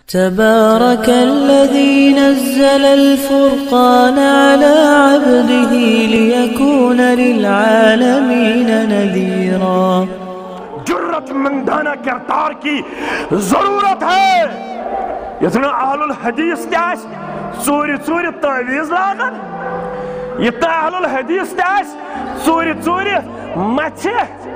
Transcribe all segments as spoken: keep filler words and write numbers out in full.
تبارك الذي نزل الفرقان على عبده ليكون للعالمين نذيرا. جرت مندانہ کردار کی ضرورت ہے. یتنا اہل الحدیث تاس ژوٗرِ ژوٗرِ تعویز لاگان، یتنا اہل الحدیث تاس ژوٗرِ ژوٗرِ مچھِ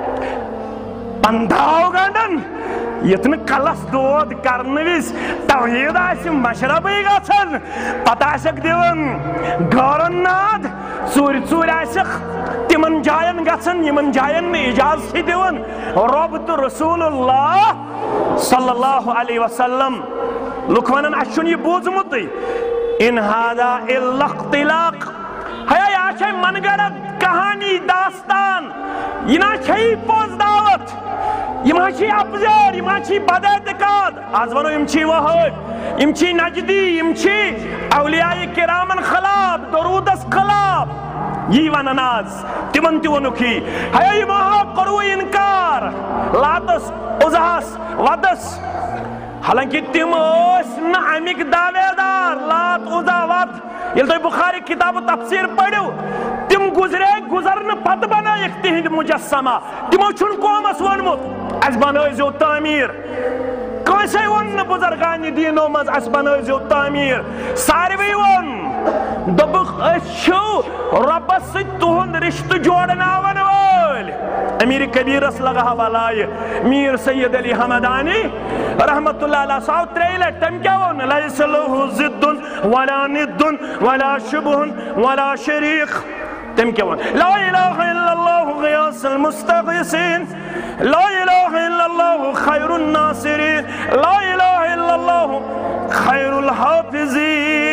پنداو گنڈن، یتن کلس دود کرن وز توحید آس مشربے گھن پتہ آسک دِوان گارن ناد، ژوٗرِ ژوٗرِ آسکھ تمن جاین گژھن یمن جاین نہٕ اجازت دِوان رۄب تہٕ رسول اللہ صلی اللہ علیہ وسلم. لُکھ ونان اسہِ چھُنہٕ یہِ بوٗزمُتٕے ان ہادا الا اختلاق، ہیا یہ چھے من گڑت کہانی داستان، یہ نا چھے پوز دعوت، یہ ما چھے ابزار، یہ ما چھے بد اعتقاد. آز ونو یم چھے وہاب، یم چھے نجدی، یم چھے اولیاء کرامن خلاف، درودس خلاف، یہ ونن آز تمن تہ ونُکھی. ہیا یہ ما کرو انکار لاتس عزہس ودس، حالانکہ تم ٲسۍ نہٕ امیک دعوے دار لات عزا ود. یل تُہۍ بخاری کتاب تفسیر پڑھو تم گزرے گزرن پتہ بنائیک تہند مجسمہ، تمو چھُنہٕ قومس وونمُت اس بنٲیزیو تعمیٖر. کٲنٛسے ووٚن نہٕ بُزرگانہِ دیٖنو منٛز اس بنٲیزیو تعمیٖر. ساروٕے ووٚن دوٚپُکھ أسۍ چھِو رۄبس سۭتۍ تُہُنٛد رشتہٕ جوڑناون وٲلۍ. امیر کبیرس لگا حوالہ میر سید علی حمدانی رحمت اللہ علیہ ساو ترٛیٚیہِ لٹہِ. تٔمۍ کیٛاہ ووٚن؟ لیس لہُ ضدٌ ولا ندٌ ولا شبہ ولا شریٖک. تٔمۍ کیٛاہ ووٚن؟ لا الہ الا اللہ غیاث المستغیثین، لا الہ الا اللہ خیر الناصرین، لا الہ الا اللہ خیر الحافظین.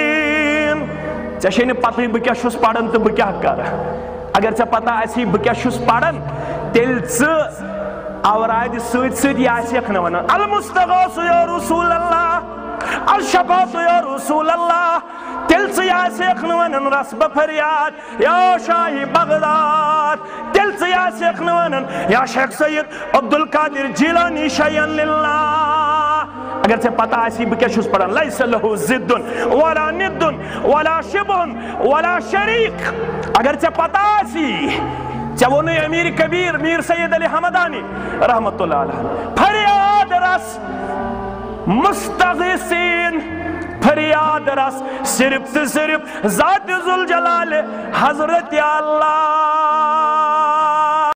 ژےٚ چھے نہٕ پتہٕے بہٕ کیٛاہ چھُس پران تہٕ بہٕ کیٛاہ کرٕ. اگر ژےٚ پتہ آسی بہٕ کیٛاہ چھُس پران تیٚلہِ ژٕ اورادِ سۭتۍ سۭتۍ یہِ آسیکھ نہٕ ونان المستغاث یا رسول اللہ، الشفاعت یا رسول اللہ. تیٚلہِ ژٕ یہِ آسیکھ نہٕ ونان رسبہ فریاد یا شاہی بغداد، تیٚلہِ ژٕ یہِ آسیکھ نہٕ ونان یا شیخ سید عبدالقادر جیلانی شیئن للہ. اگر ژےٚ پتہ آسی بہٕ کیٛاہ چھُس پران لیس لہُ ضدٌ ولا ندٌ ولا شبہ ولا شریٖک. اگر ژےٚ پتہ آسی ژےٚ ووٚنُے امیر کبیر میر سید علی حمدانی رحمت اللہ علیہ فریاد رس مستغیثین، فریاد رس صرف تہ صرف ذات ذوالجلال حضرت اللہ.